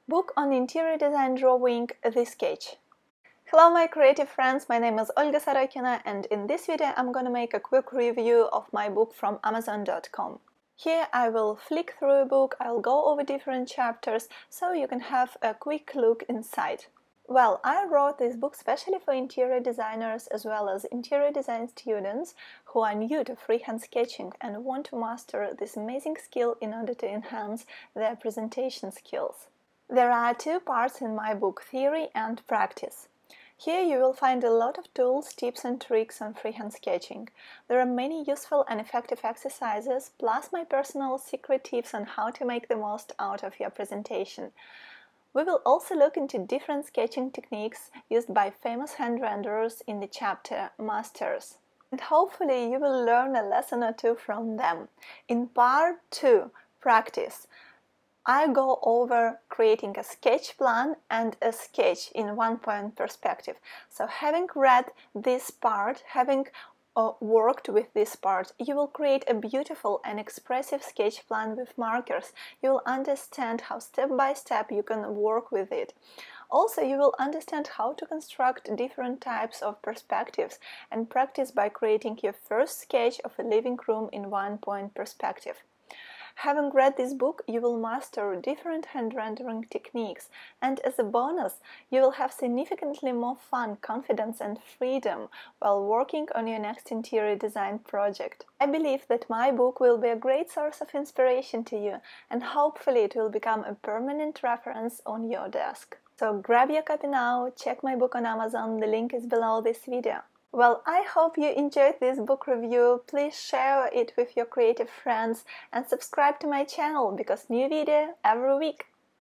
Book on interior design drawing, The Sketch. Hello my creative friends, my name is Olga Sorokina, and in this video I'm gonna make a quick review of my book from Amazon.com. Here I will flick through a book, I'll go over different chapters so you can have a quick look inside. Well, I wrote this book specially for interior designers as well as interior design students who are new to freehand sketching and want to master this amazing skill in order to enhance their presentation skills. There are two parts in my book, theory and practice. Here you will find a lot of tools, tips and tricks on freehand sketching. There are many useful and effective exercises, plus my personal secret tips on how to make the most out of your presentation. We will also look into different sketching techniques used by famous hand renderers in the chapter Masters. And hopefully you will learn a lesson or two from them. In part 2, practice, I go over creating a sketch plan and a sketch in one-point perspective. So having read this part, having worked with this part, you will create a beautiful and expressive sketch plan with markers. You will understand how step by step you can work with it. Also, you will understand how to construct different types of perspectives and practice by creating your first sketch of a living room in one-point perspective. Having read this book, you will master different hand rendering techniques, and as a bonus, you will have significantly more fun, confidence and freedom while working on your next interior design project. I believe that my book will be a great source of inspiration to you, and hopefully it will become a permanent reference on your desk. So grab your copy now, check my book on Amazon, the link is below this video. Well, I hope you enjoyed this book review. Please share it with your creative friends and subscribe to my channel because new video every week.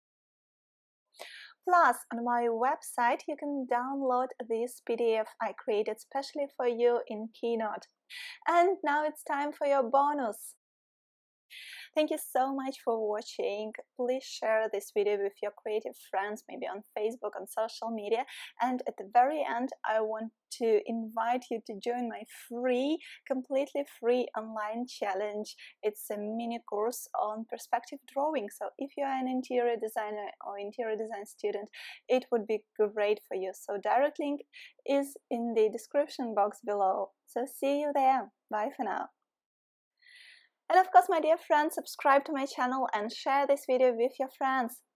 Plus, on my website you can download this PDF I created specially for you in Keynote. And now it's time for your bonus. Thank you so much for watching. Please share this video with your creative friends, maybe on Facebook, on social media. And at the very end, I want to invite you to join my free, completely free online challenge. It's a mini course on perspective drawing. So if you are an interior designer or interior design student, it would be great for you. So direct link is in the description box below. So see you there. Bye for now. And of course, my dear friends, subscribe to my channel and share this video with your friends.